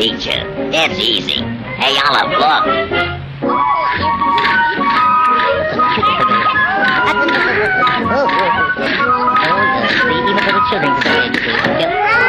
teach you. It's easy. Hey, Olive, look. Even little children can be educated.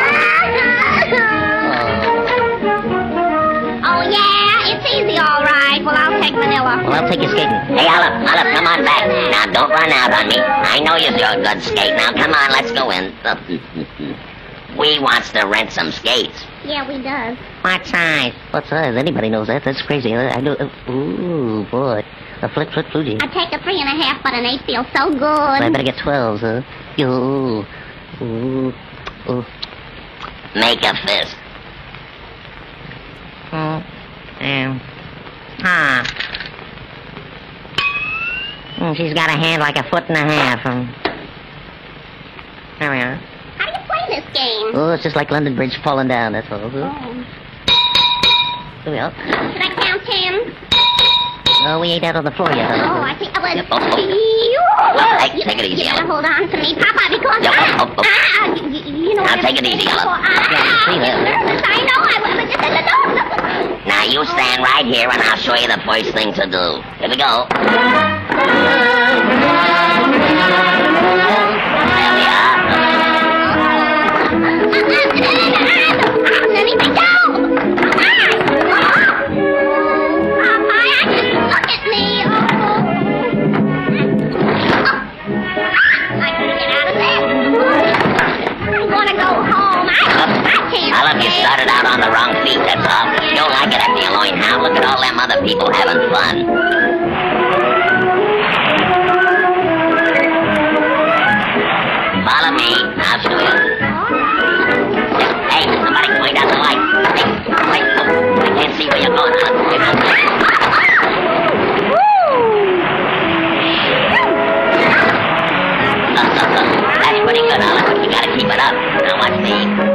Oh, yeah, it's easy, all right. Well, I'll take vanilla. Well, I'll take you skating. Hey, Olive, come on back. Now, don't run out on me. I know you're a good skate. Now, come on, let's go in. We wants to rent some skates. Yeah, we does. What size? What size? Anybody knows that. That's crazy. I know. Ooh, boy. A flip flugie. I take a 3.5, but an 8 feels so good. I better get 12s, huh? Ooh. Ooh. Ooh. Make a fist. She's got a hand like a 1.5 feet. There we are. How do you play this game? Oh, it's just like London Bridge falling down, that's all. Oh. Here we are. Should I count 10? Oh, we ain't out on the floor yet. Oh, I think I was... Yep, Hey, take it easy, You better Ella. hold on to me, Papa, because... Yep, you know... Now, take it easy, Ella. see that. Nervous, I know, I will. Now, you stand right here, and I'll show you the first thing to do. Here we go. There we are. Let me go! Look at me! I can get out of this. I want to go home. I can't. Olive, you started out on the wrong feet, that's all. You'll like it after you learn how. Look at all them other people having fun. Follow me. I'll show you. Hey, somebody point out the light. Hey, wait. Oh, I can't see where you're going. That's pretty good, Olive. You gotta keep it up. Now watch me.